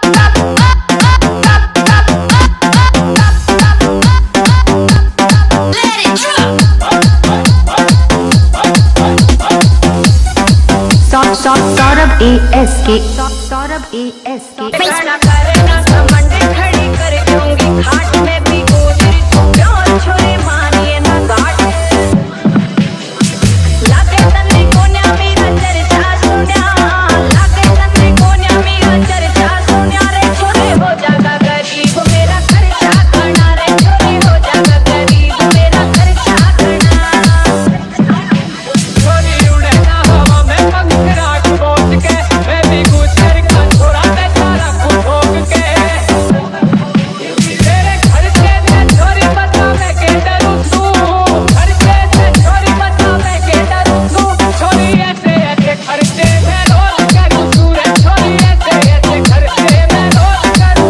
Saurabh ASK खड़ी कर दूंगी घाट में भी गोदरी प्यार छोरे मानिए ना घाट लागे तन्ने कोन्या मेरा चर्चा सुन्या लागे तन्ने कोन्या मेरा चर्चा सुन्या रे छोरे हो जागा गरीब मेरा खर्चा करना रे छोरे हो जागा गरीब मेरा खर्चा करना छोरी उड़े ना हवा में पंख राख पहुंच के मैं भी गुजर का छोरा मैं सारा कुछ भोग के तेरे खर्चे से छोरी बता मैं के डरूं तू खर्चे से छोरी बता मैं के डरूं तू छोरी ऐसे ऐसे खर्चे मैं रोज करूं तू रे छोरी ऐसे ऐसे खर्चे मैं रोज करूं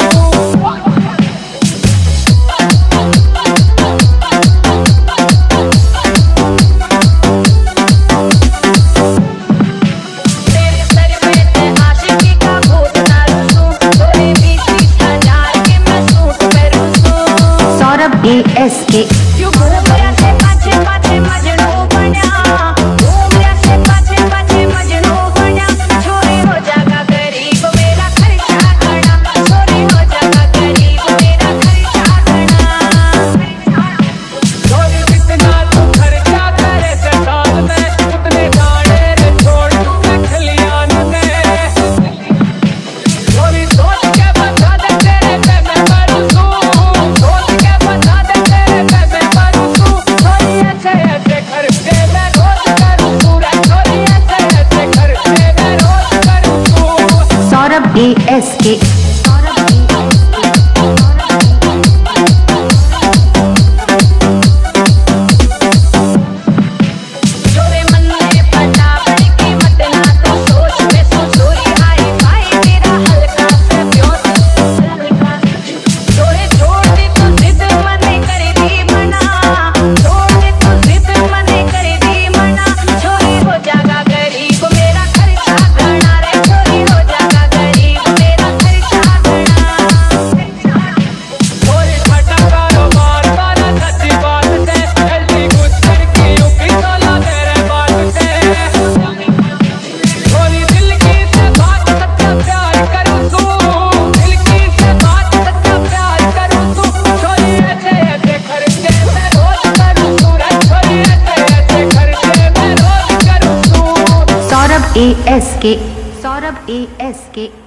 तेरे सर पे ते आशिकी का भूत ना रूसूं छोरी 20,000 के मैं सूट पहनूं सौरभ ASK क्यों घूम रहा से पाछे पाछे मजनू बन्या घूम रहा से पाछे पाछे मजनू बन्या छोरी हो जागा गरीब मेरा खर्चा करना छोरी हो जागा गरीब मेरा खर्चा करना छोरी कितना तू खर्चा करे से साल में उतने गाने रे छोड़ तू मैं खलियान में छोरी सोच के बता दे तेरे पे मैं बरसूं सोच के बता दे तेरे पे मैं बरसूं छोरी ऐसे ऐसे खर्चे मैं रोज करूं तू रे छोरी ऐसे ऐसे खर्चे मैं रोज करूं तू सौरभ ASK जोरे मन में पटा बड़ी कीमत ना तो सोच में सोचोरी आई भाई तेरा हल्का से प्योस जोरे छोड़ दे तो जिद मने कर दी मना छोड़ दे तो जिद मने कर दी मना छोरी हो जागा गरीब मेरा खर्चा करना रे छोरी हो जागा गरीब मेरा खर्चा करना छोरी फटा कारोबार वाला सच्ची बात से जल्दी गुजर की यूपी सोला तेरे बात से छोरी दिल की से बात सच्चा प्यार करूं तू दिल की से बात सच्चा प्यार करूं तू छोरी ऐसे ऐसे खर्चे मैं रोज करूं तू रे छोरी ऐसे ऐसे खर्चे मैं रोज करूं तू सौरभ ASK